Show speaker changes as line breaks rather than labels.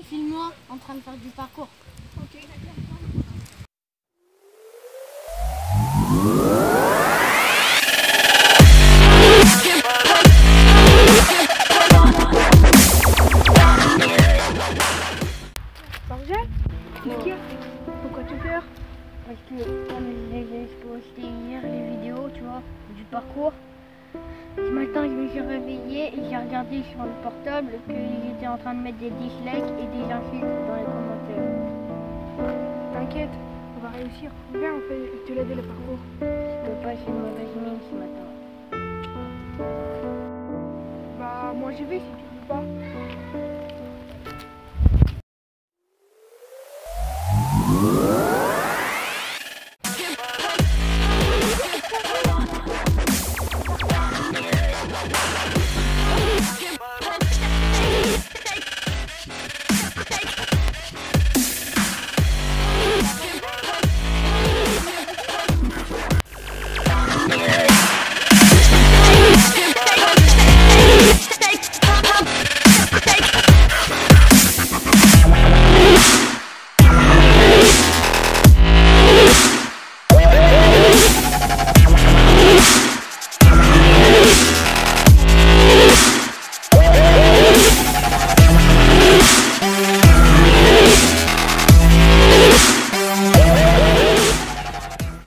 Filme-moi en train de faire du parcours.
Ok, d'accord. Marjane, qu'est-ce qu'il y a? Pourquoi tu pleures?
Parce que comme j'ai posté hier les vidéos, tu vois, du parcours, ce matin je me suis réveillée et j'ai regardé sur le portable qu'ils étaient en train de mettre des dislikes et des insultes dans les commentaires.
T'inquiète, on va réussir. Viens, on fait te l'aider le parcours.
Je peux pas, j'ai une mauvaise mine ce matin.
Bah, moi j'y vais si tu veux pas.